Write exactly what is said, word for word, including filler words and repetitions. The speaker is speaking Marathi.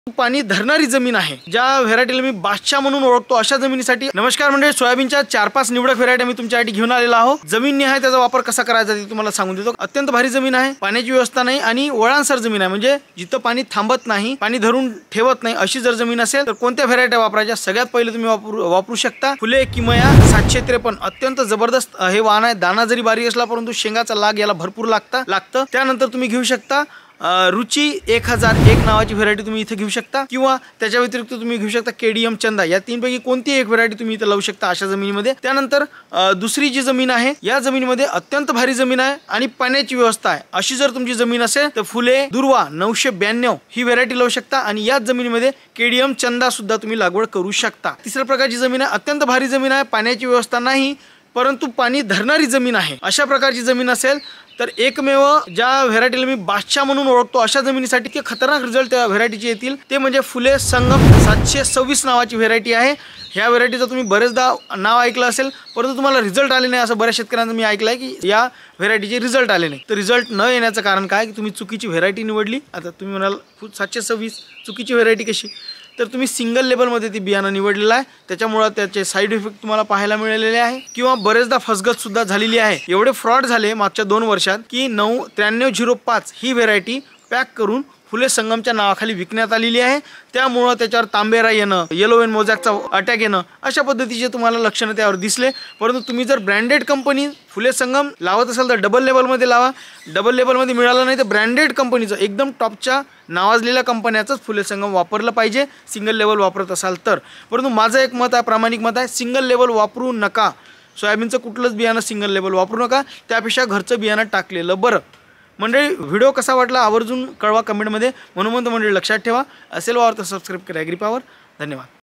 पाणी धरणारी जमीन आहे, ज्या व्हेरायटीला मी बादशाह म्हणून ओळखतो अशा जमिनीसाठी नमस्कार म्हणजे सोयाबीनच्या चार पाच निवडक व्हेरायटी मी तुमच्यासाठी घेऊन आलेला आहो। जमीन निहाय त्याचा वापर कसा करायचा ते तुम्हाला सांगून देतो। अत्यंत भारी जमीन आहे, पाण्याची व्यवस्था नाही आणि वळांसर जमीन आहे, म्हणजे जिथं पाणी थांबत नाही, पाणी धरून ठेवत नाही अशी जर जमीन असेल तर कोणत्या व्हेरायटी वापरायच्या? सगळ्यात पहिले तुम्ही वापरू वापरू शकता फुले किमया सातशे त्रेपन्न। अत्यंत जबरदस्त हे वाहन आहे, दाना जरी बारीक असला परंतु शेंगाचा लाग याला भरपूर लागतं लागतं त्यानंतर तुम्ही घेऊ शकता रुची एक हजार एक नावाची व्हेरायटी तुम्ही इथे घेऊ शकता, किंवा त्याच्या व्यतिरिक्त तुम्ही घेऊ शकता केडीएम चंदा। या तीनपैकी कोणती एक व्हेरायटी तुम्ही इथे लावू शकता अशा जमिनीमध्ये। त्यानंतर दुसरी जी जमीन आहे, या जमिनीमध्ये अत्यंत भारी जमीन आहे आणि पाण्याची व्यवस्था आहे अशी जर तुमची जमीन असेल तर फुले दुर्वा नऊशे ब्याण्णव ही व्हेरायटी लावू शकता आणि याच जमिनीमध्ये केडीएम चंदा सुद्धा तुम्ही लागवड करू शकता। तिसऱ्या प्रकारची जमीन आहे, अत्यंत भारी जमीन आहे, पाण्याची व्यवस्था नाही परंतु पाणी धरणारी जमीन आहे, अशा प्रकारची जमीन असेल तर एकमेव ज्या व्हेरायटीला मी बादशाह म्हणून ओळखतो अशा जमिनीसाठी की खतरनाक रिझल्ट त्या व्हेरायटीचे येतील ते म्हणजे फुले संगम सातशे सव्वीस नावाची व्हेरायटी आहे। ह्या व्हेरायटीचं तुम्ही बरेचदा नाव ऐकलं असेल परंतु तुम्हाला रिझल्ट आले नाही, असं बऱ्याच शेतकऱ्यांना मी ऐकलं आहे की या व्हेरायटीचे रिझल्ट आले नाही। तर रिझल्ट न येण्याचं कारण काय की तुम्ही चुकीची व्हेरायटी निवडली। आता तुम्ही म्हणाल सातशे सव्वीस चुकीची व्हेरायटी कशी? तर तुम्ही सिंगल लेबलमध्ये ती बियाणं निवडलेलं आहे, त्याच्यामुळे त्याचे साईड इफेक्ट तुम्हाला पाहायला मिळालेले आहे किंवा बरेचदा फसगत सुद्धा झालेली आहे। एवढे फ्रॉड झाले मागच्या दोन वर्षात की नऊ त्र्याण्णव झिरो पाच ही व्हेरायटी पॅक करून फुले संगमच्या नावाखाली विकण्यात आलेली आहे। त्यामुळे त्याच्यावर तांबेरा येणं, येलो वेन मोजॅकचा अटॅक येणं अशा पद्धतीचे तुम्हाला लक्षणं त्यावर दिसले। परंतु तुम्ही जर ब्रँडेड कंपनी फुले संगम लावत असाल तर डबल लेबलमध्ये लावा, डबल लेबलमध्ये मिळालं नाही तर ब्रँडेड कंपनीचं एकदम टॉपच्या नावाजलेल्या कंपन्याचंच फुले संगम वापरलं पाहिजे सिंगल लेवल वापरत असाल तर। परंतु माझं एक मत आहे, प्रामाणिक मत आहे, सिंगल लेवल वापरू नका। सोयाबीनचं कुठलंच बियाणं सिंगल लेवल वापरू नका, त्यापेक्षा घरचं बियाणं टाकलेलं बरं। मंडळी व्हिडिओ कसा वाटला आवर्जून कळवा कमेंटमध्ये। म्हणून मंडळी लक्षात ठेवा, असेल वावर तर सबस्क्राईब करा ॲग्री पॉवर। धन्यवाद।